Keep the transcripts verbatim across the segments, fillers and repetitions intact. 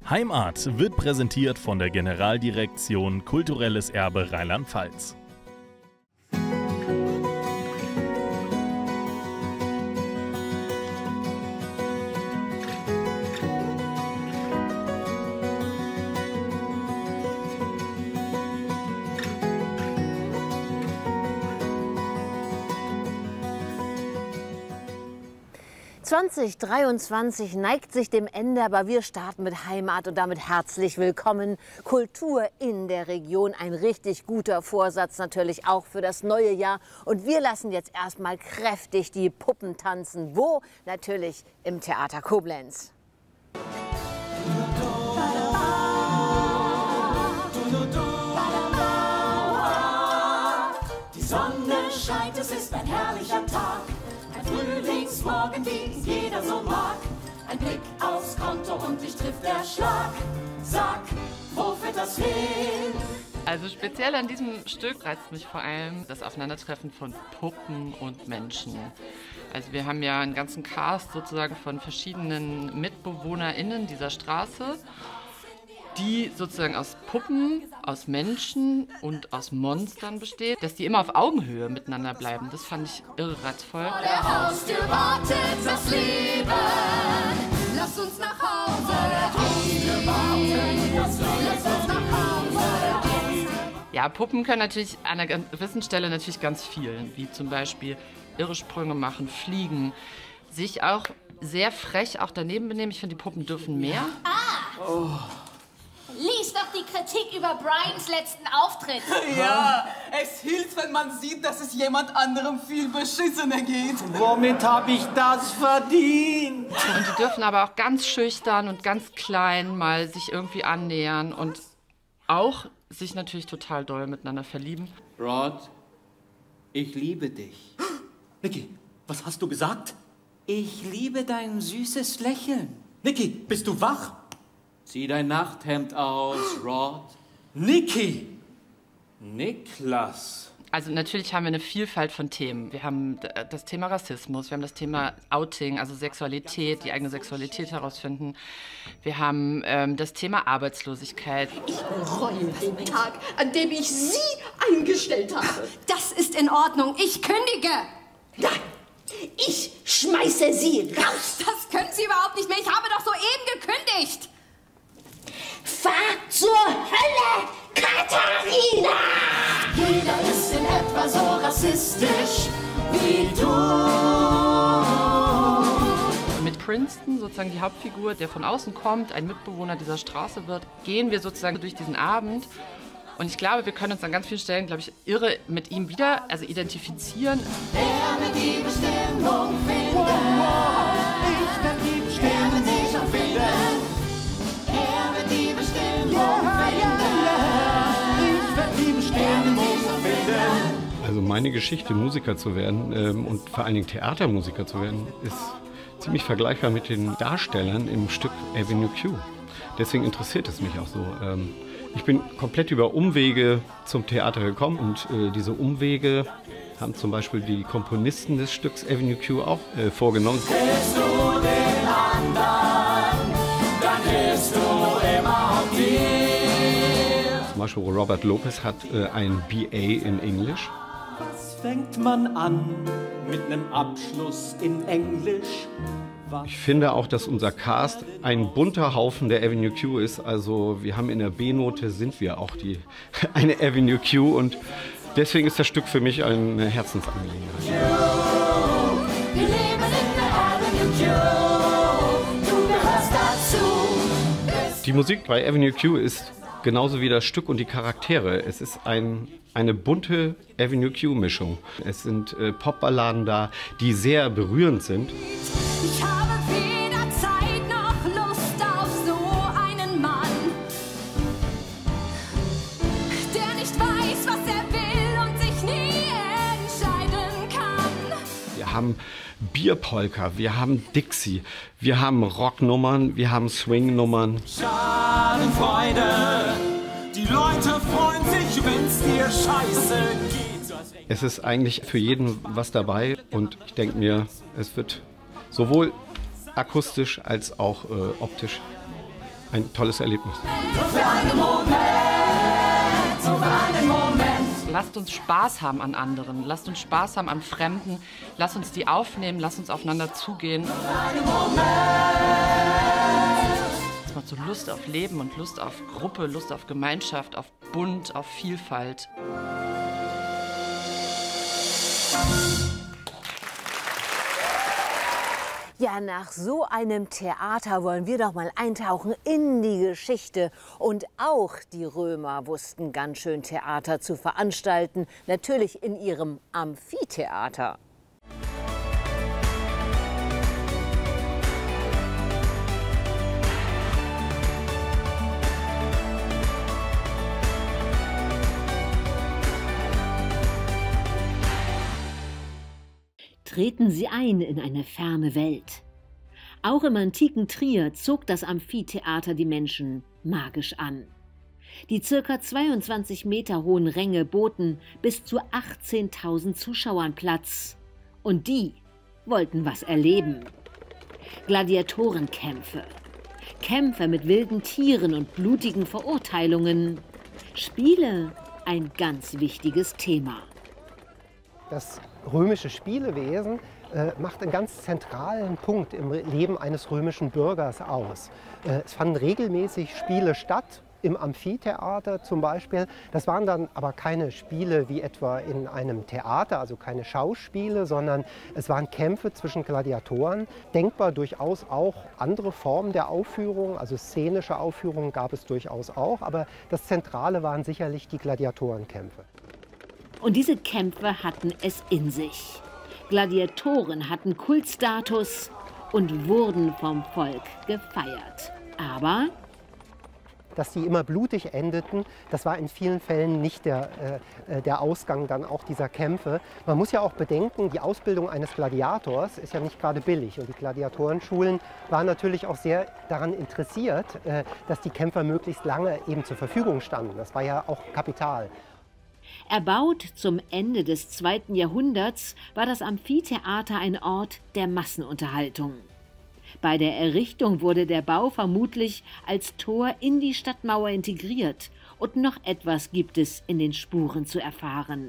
Heimart wird präsentiert von der Generaldirektion Kulturelles Erbe Rheinland-Pfalz. zwanzig dreiundzwanzig neigt sich dem Ende, aber wir starten mit Heimart und damit herzlich willkommen. Kultur in der Region, ein richtig guter Vorsatz natürlich auch für das neue Jahr. Und wir lassen jetzt erstmal kräftig die Puppen tanzen. Wo? Natürlich im Theater Koblenz. Die Sonne scheint, es ist ein herrlicher Tag. Frühlingsmorgen, wie ihn jeder so mag. Ein Blick aufs Konto und dich trifft der Schlag. Sag, wo führt das hin? Also speziell an diesem Stück reizt mich vor allem das Aufeinandertreffen von Puppen und Menschen. Also wir haben ja einen ganzen Cast sozusagen von verschiedenen MitbewohnerInnen dieser Straße, die sozusagen aus Puppen, aus Menschen und aus Monstern besteht, dass die immer auf Augenhöhe miteinander bleiben. Das fand ich irre reizvoll. Vor der Haustür wartet das Leben. Lass uns nach Hause. Vor der Haustür wartet das Leben. Lass uns nach Hause. Ja, Puppen können natürlich an einer gewissen Stelle natürlich ganz viel, wie zum Beispiel irre Sprünge machen, fliegen, sich auch sehr frech auch daneben benehmen. Ich finde, die Puppen dürfen mehr. Ah! Oh. Lies doch die Kritik über Brians letzten Auftritt. Ja, es hilft, wenn man sieht, dass es jemand anderem viel beschissener geht. Womit habe ich das verdient? Und die dürfen aber auch ganz schüchtern und ganz klein mal sich irgendwie annähern und auch sich natürlich total doll miteinander verlieben. Rod, ich liebe dich. Niki, was hast du gesagt? Ich liebe dein süßes Lächeln. Niki, bist du wach? Zieh dein Nachthemd aus, Rod. Niki! Niklas. Also natürlich haben wir eine Vielfalt von Themen. Wir haben das Thema Rassismus, wir haben das Thema Outing, also Sexualität, die eigene Sexualität herausfinden. Wir haben ähm, das Thema Arbeitslosigkeit. Ich bereue den Tag, an dem ich Sie eingestellt habe. Das ist in Ordnung. Ich kündige. Nein, ich schmeiße Sie raus. Das können Sie überhaupt nicht mehr. Ich habe doch soeben gekündigt. Fahr zur Hölle, Katharina! Jeder ist in etwa so rassistisch wie du. Mit Princeton, sozusagen die Hauptfigur, der von außen kommt, ein Mitbewohner dieser Straße wird, gehen wir sozusagen durch diesen Abend. Und ich glaube, wir können uns an ganz vielen Stellen, glaube ich, irre mit ihm wieder, also identifizieren. Er wird die Bestimmung finden. Ich werde die Bestimmung dich auch finden. Er wird die Bestimmung finden. Ich werde die Bestimmung finden. Also meine Geschichte, Musiker zu werden ähm, und vor allen Dingen Theatermusiker zu werden, ist ziemlich vergleichbar mit den Darstellern im Stück Avenue Q. Deswegen interessiert es mich auch so. Ähm, ich bin komplett über Umwege zum Theater gekommen und äh, diese Umwege haben zum Beispiel die Komponisten des Stücks Avenue Q auch äh, vorgenommen. Willst du den anderen, dann gehst du immer auf dir. Zum Beispiel Robert Lopez hat äh, ein B A in Englisch. Was fängt man an mit einem Abschluss in Englisch? Ich finde auch, dass unser Cast ein bunter Haufen der Avenue Q ist. Also wir haben in der B-Note sind wir auch die eine Avenue Q und deswegen ist das Stück für mich eine Herzensangelegenheit. Wir leben in der Avenue Q, du gehörst dazu. Die Musik bei Avenue Q ist genauso wie das Stück und die Charaktere. Es ist ein, eine bunte Avenue Q-Mischung. Es sind äh, Popballaden da, die sehr berührend sind. Ich habe weder Zeit noch Lust auf so einen Mann, der nicht weiß, was er will und sich nie entscheiden kann. Wir haben Bierpolka, wir haben Dixie, wir haben Rocknummern, wir haben Swingnummern. Schadenfreude, die Leute freuen sich, wenn's dir scheiße geht. Es ist eigentlich für jeden was dabei und ich denke mir, es wird sowohl akustisch als auch äh, optisch ein tolles Erlebnis. Für einen Moment, so für einen Moment. Lasst uns Spaß haben an anderen, lasst uns Spaß haben an Fremden, lasst uns die aufnehmen, lasst uns aufeinander zugehen. Es macht so Lust auf Leben und Lust auf Gruppe, Lust auf Gemeinschaft, auf Bunt, auf Vielfalt. Ja, nach so einem Theater wollen wir doch mal eintauchen in die Geschichte. Und auch die Römer wussten ganz schön Theater zu veranstalten, natürlich in ihrem Amphitheater. Treten Sie ein in eine ferne Welt. Auch im antiken Trier zog das Amphitheater die Menschen magisch an. Die ca. zweiundzwanzig Meter hohen Ränge boten bis zu achtzehntausend Zuschauern Platz. Und die wollten was erleben. Gladiatorenkämpfe, Kämpfe mit wilden Tieren und blutigen Verurteilungen. Spiele, ein ganz wichtiges Thema. Das römische Spielewesen äh, macht einen ganz zentralen Punkt im Leben eines römischen Bürgers aus. Äh, es fanden regelmäßig Spiele statt, im Amphitheater zum Beispiel. Das waren dann aber keine Spiele wie etwa in einem Theater, also keine Schauspiele, sondern es waren Kämpfe zwischen Gladiatoren. Denkbar durchaus auch andere Formen der Aufführung, also szenische Aufführungen gab es durchaus auch, aber das Zentrale waren sicherlich die Gladiatorenkämpfe. Und diese Kämpfe hatten es in sich. Gladiatoren hatten Kultstatus und wurden vom Volk gefeiert. Aber dass die immer blutig endeten, das war in vielen Fällen nicht der, äh, der Ausgang dann auch dieser Kämpfe. Man muss ja auch bedenken, die Ausbildung eines Gladiators ist ja nicht gerade billig. Und die Gladiatorenschulen waren natürlich auch sehr daran interessiert, äh, dass die Kämpfer möglichst lange eben zur Verfügung standen. Das war ja auch Kapital. Erbaut zum Ende des zweiten Jahrhunderts war das Amphitheater ein Ort der Massenunterhaltung. Bei der Errichtung wurde der Bau vermutlich als Tor in die Stadtmauer integriert. Und noch etwas gibt es in den Spuren zu erfahren.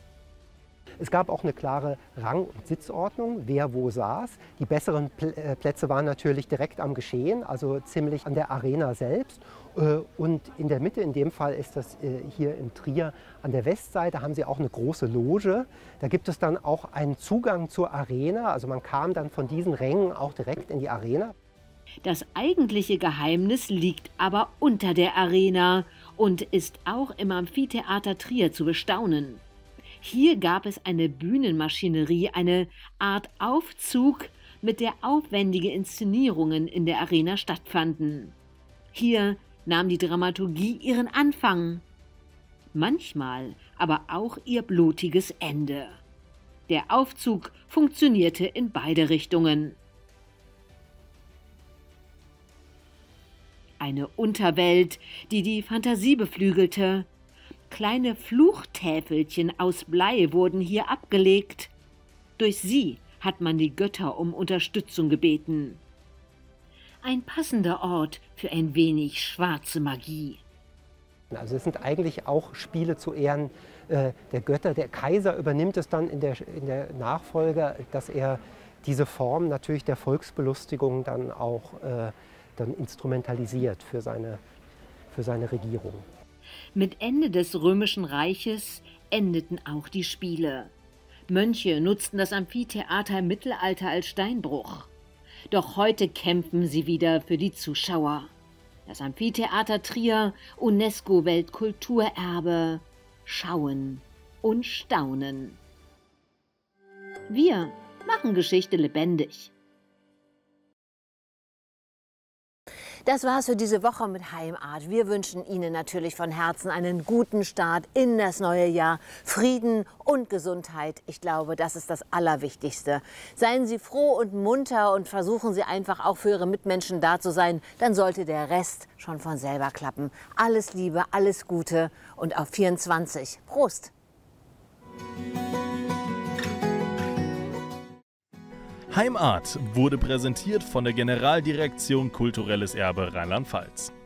Es gab auch eine klare Rang- und Sitzordnung, wer wo saß. Die besseren Plätze waren natürlich direkt am Geschehen, also ziemlich an der Arena selbst. Und in der Mitte, in dem Fall ist das hier in Trier an der Westseite, haben sie auch eine große Loge. Da gibt es dann auch einen Zugang zur Arena, also man kam dann von diesen Rängen auch direkt in die Arena. Das eigentliche Geheimnis liegt aber unter der Arena und ist auch im Amphitheater Trier zu bestaunen. Hier gab es eine Bühnenmaschinerie, eine Art Aufzug, mit der aufwendige Inszenierungen in der Arena stattfanden. Hier nahm die Dramaturgie ihren Anfang, manchmal aber auch ihr blutiges Ende. Der Aufzug funktionierte in beide Richtungen. Eine Unterwelt, die die Fantasie beflügelte. Kleine Fluchtäfelchen aus Blei wurden hier abgelegt. Durch sie hat man die Götter um Unterstützung gebeten. Ein passender Ort für ein wenig schwarze Magie. Also es sind eigentlich auch Spiele zu Ehren äh, der Götter. Der Kaiser übernimmt es dann in der, in der Nachfolge, dass er diese Form natürlich der Volksbelustigung dann auch äh, dann instrumentalisiert für seine, für seine Regierung. Mit Ende des Römischen Reiches endeten auch die Spiele. Mönche nutzten das Amphitheater im Mittelalter als Steinbruch. Doch heute kämpfen sie wieder für die Zuschauer. Das Amphitheater Trier, UNESCO-Weltkulturerbe. Schauen und staunen. Wir machen Geschichte lebendig. Das war's für diese Woche mit Heimart. Wir wünschen Ihnen natürlich von Herzen einen guten Start in das neue Jahr. Frieden und Gesundheit. Ich glaube, das ist das Allerwichtigste. Seien Sie froh und munter und versuchen Sie einfach auch für Ihre Mitmenschen da zu sein. Dann sollte der Rest schon von selber klappen. Alles Liebe, alles Gute und auf vierundzwanzig. Prost! Heimart wurde präsentiert von der Generaldirektion Kulturelles Erbe Rheinland-Pfalz.